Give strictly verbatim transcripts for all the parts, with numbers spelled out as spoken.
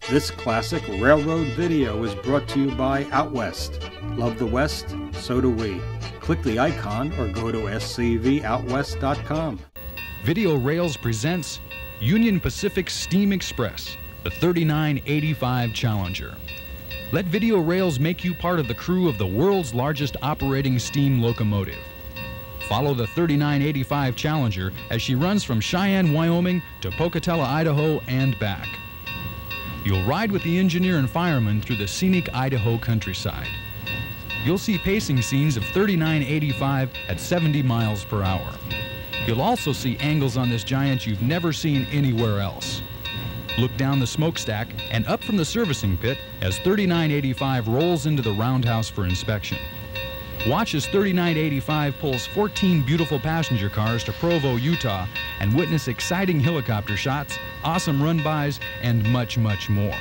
This classic railroad video is brought to you by Out West. Love the West? So do we. Click the icon or go to S C V out west dot com. Video Rails presents Union Pacific Steam Express, the thirty-nine eighty-five Challenger. Let Video Rails make you part of the crew of the world's largest operating steam locomotive. Follow the thirty-nine eighty-five Challenger as she runs from Cheyenne, Wyoming to Pocatello, Idaho and back. You'll ride with the engineer and fireman through the scenic Idaho countryside. You'll see pacing scenes of thirty-nine eighty-five at seventy miles per hour. You'll also see angles on this giant you've never seen anywhere else. Look down the smokestack and up from the servicing pit as thirty-nine eighty-five rolls into the roundhouse for inspection. Watch as thirty-nine eighty-five pulls fourteen beautiful passenger cars to Provo, Utah, and witness exciting helicopter shots, awesome run-bys, and much, much more.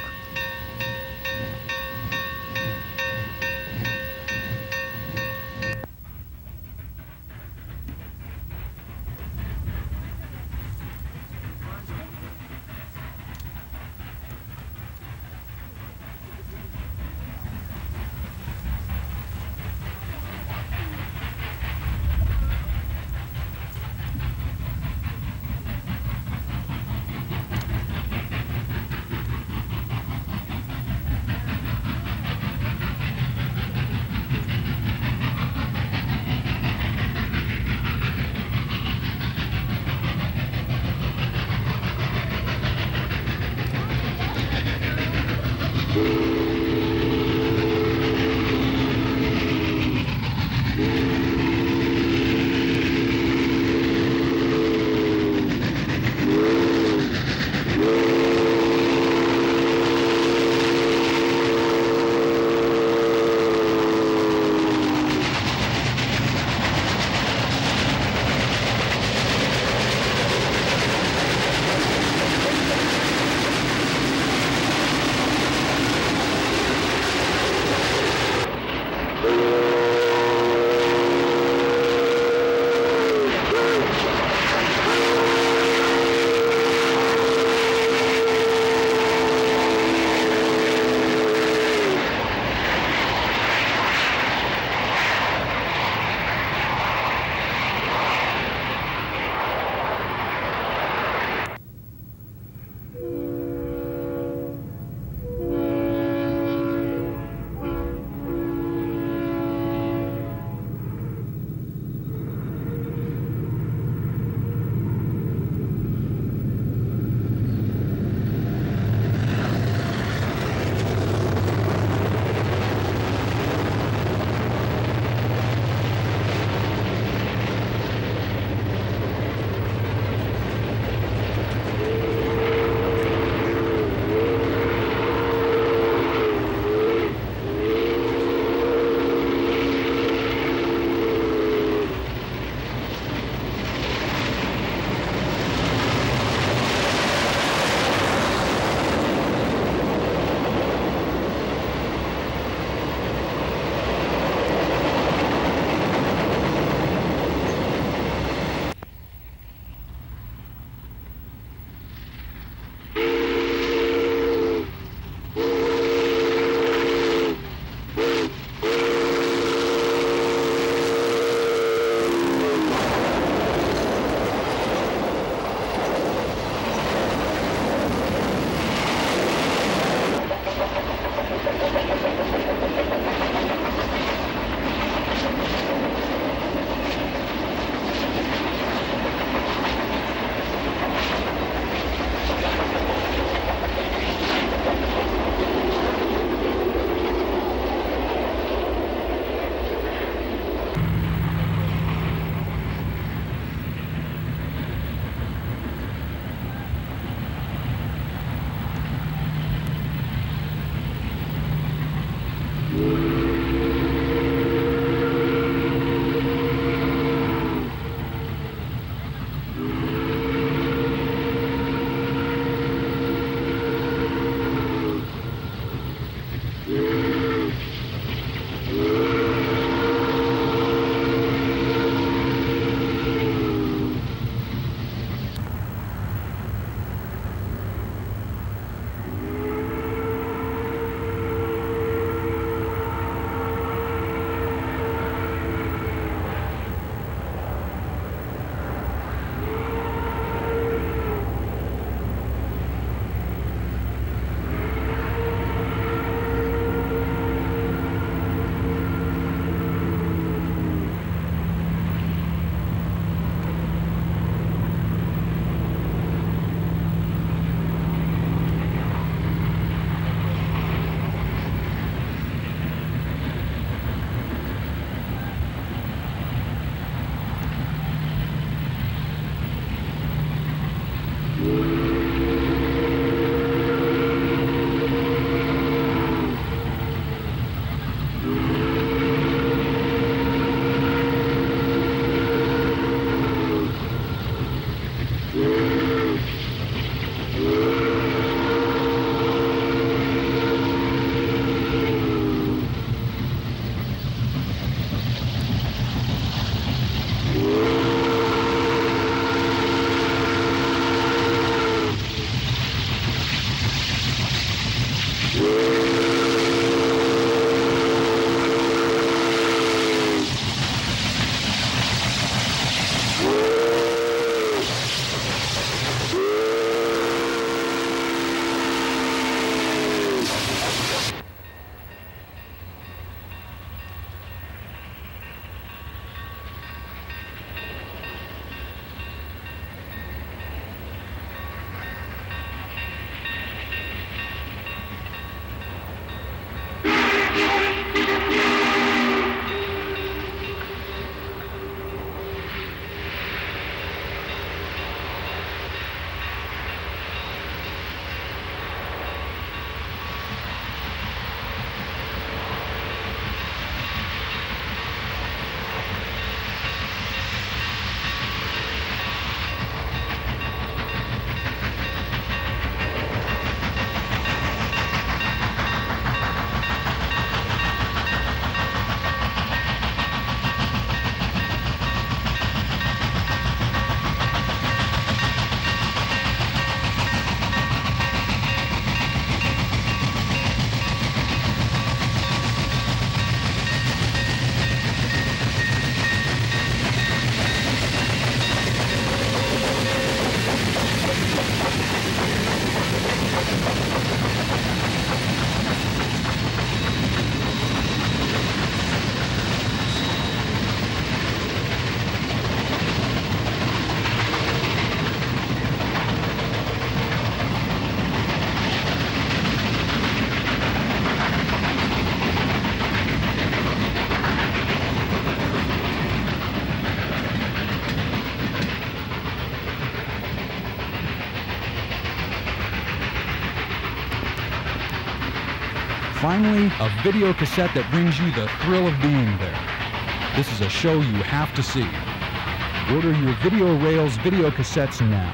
Finally, a video cassette that brings you the thrill of being there. This is a show you have to see. Order your Video Rails video cassettes now.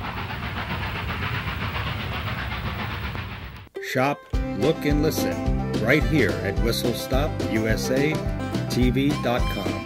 Shop, look, and listen right here at Whistle Stop U S A T V dot com.